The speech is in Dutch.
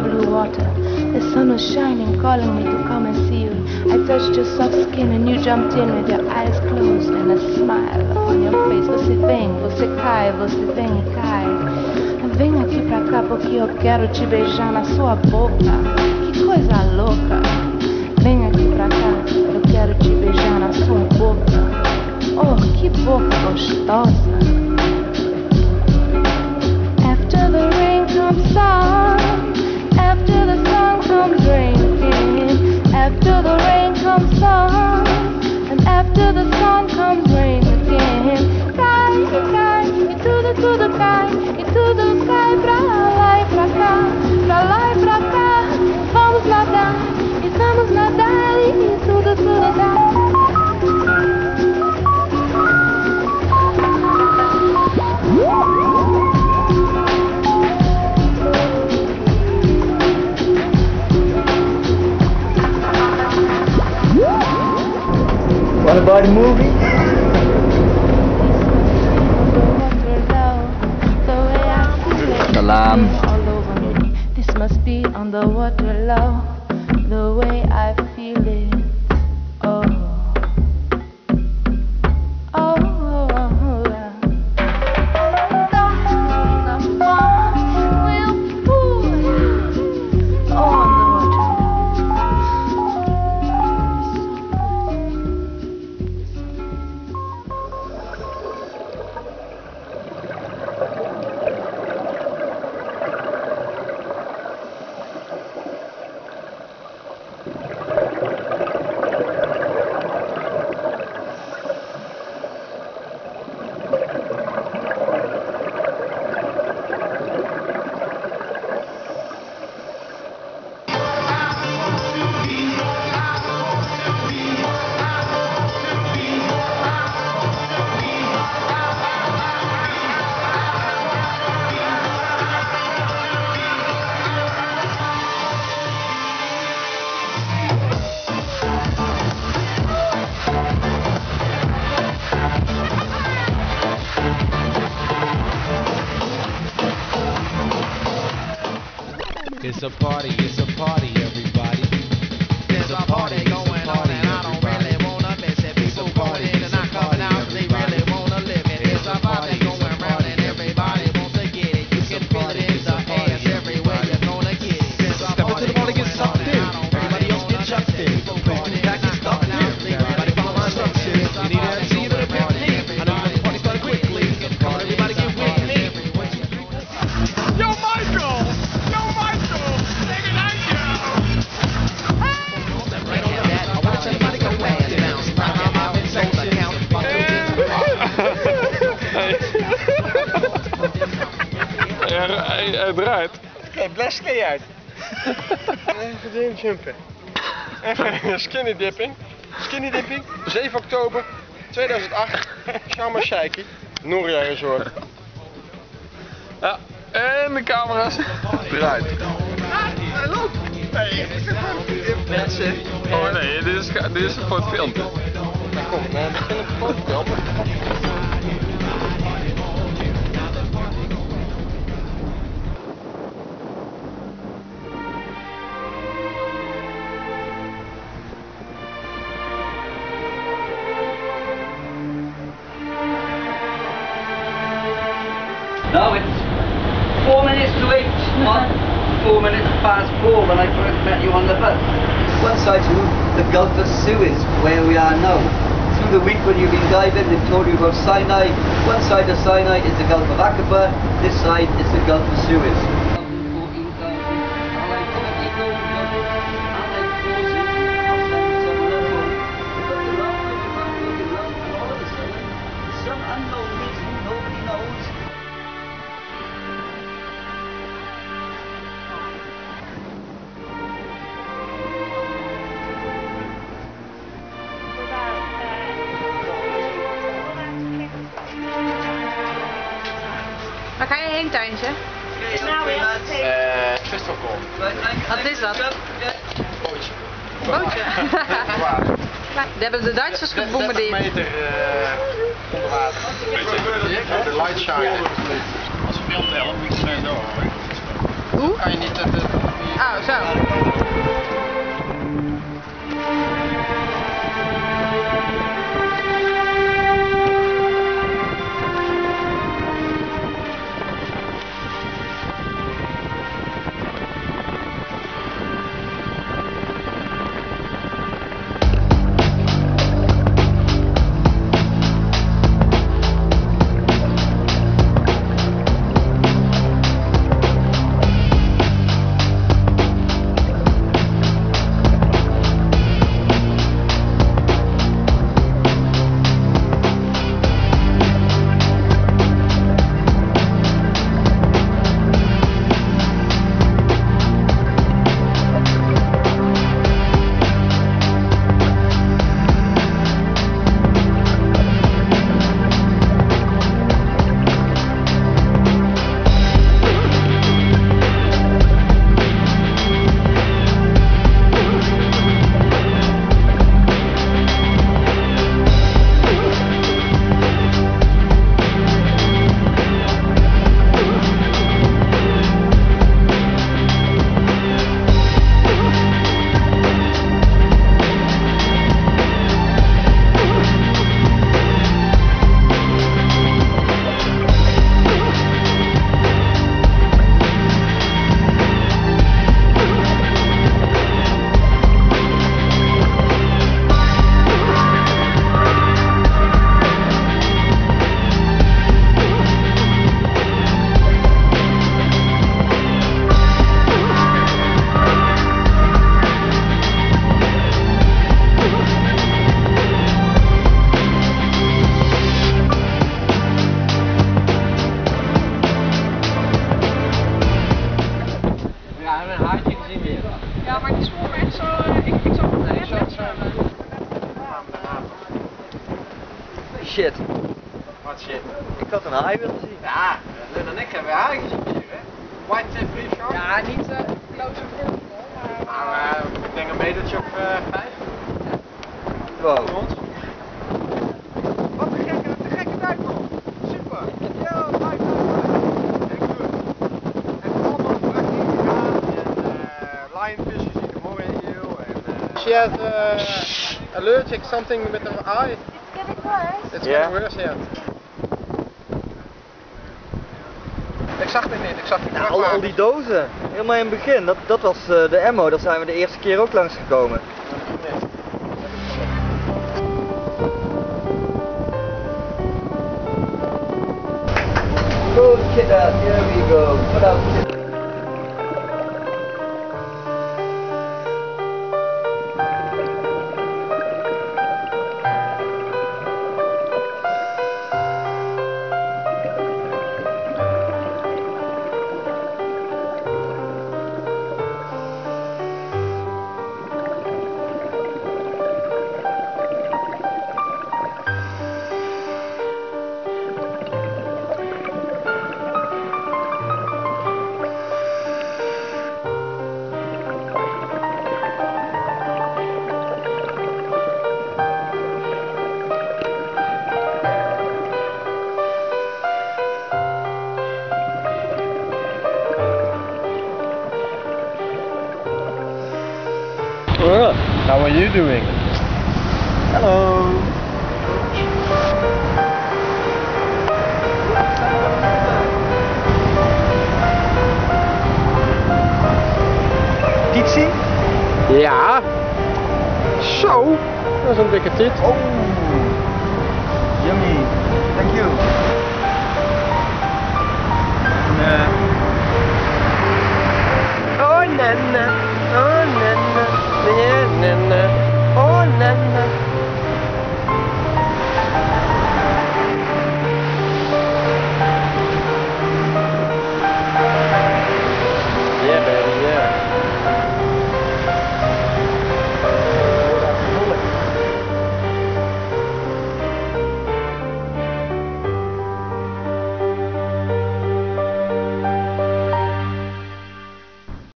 blue water. The sun was shining, calling me to come and see you. I touched your soft skin and you jumped in with your eyes closed and a smile upon your face. Você vem, você cai, você vem e cai. Vem aqui pra cá porque eu quero te beijar na sua boca. Que coisa louca. Vem aqui pra cá, eu quero te beijar na sua boca. Oh, que boca gostosa. After the rain comes sun, after the sun comes raining, after the rain comes sun, and after the sun comes rain again. Cai, cai, e tudo cai, e tudo cai pra lá e pra cá, pra lá e pra cá. Vamos nadar, e vamos nadar, e tudo cai. What about the movie? Salam. This must be on the water low, the way I feel it. Oh, oh, oh, yeah. The fun will pull on the water. It's a party, everybody. There's a party going on and I don't really wanna miss it. People going in and not coming out, they really wanna live it. There's a party going around and everybody wants to get it. You can feel it in the air, everywhere you're gonna get it. There's a party going on and I don't really wanna miss it. People going in and not coming out, they really wanna live it. There's a party going around and everybody wants to get it. You can feel it everybody get with me. Yo, Michael! Yo, Michael! Take it out, yo! Hij draait. Oké, blesje uit. Even jumpen. Even skinny dipping. Skinny dipping, 7 oktober 2008. Sharm el-Sheikh, Nooria Resort. Ja, en de camera's draait. Hij loopt! Nee, mensen. Oh nee, dit is voor het filmpje. Kom, we beginnen te fotografen. No, it's 4 minutes to 8, not 4 minutes past 4 when I first met you on the bus. One side's the Gulf of Suez, where we are now. Through the week when you've been diving, they've told you about Sinai. One side of Sinai is the Gulf of Aqaba, this side is the Gulf of Suez. Waar ga je heen, Tuintje? Visselkom. Wat is dat? Bootje. Bootje? Daar hebben de Duitsers gebombardeerd. 30 meter onder water. De light shine. Als we film tellen, moet je het door. Hoe? Kan je niet Oh, zo. Ja, maar het is gewoon echt zo. Ik zag het net zo. Shit. Wat shit. Ik had een haai willen zien. Ja, Lun en ik hebben haai gezien hier, hè. White fish shark. Ja, niet close vertical, maar... Nou, ik denk een metertje of 5. Wow. Rond. Wat een gekke tijd man. Super. Ja, leuk. Echt goed. En allemaal prachtig gegaan. En lionfish gezien, de mooi heel. She has allergic something with her eye. It's getting worse. It's Yeah. getting worse, yeah. Ik zag het niet, ik zag die Nou, al die dozen. Helemaal in het begin. Dat was de Emmo. Daar zijn we de eerste keer ook langs gekomen. Go kidda, here we go. What up, kidda? How are you doing? Hello. Titie? Ja. Zo, dat is een dikke tit. Oh.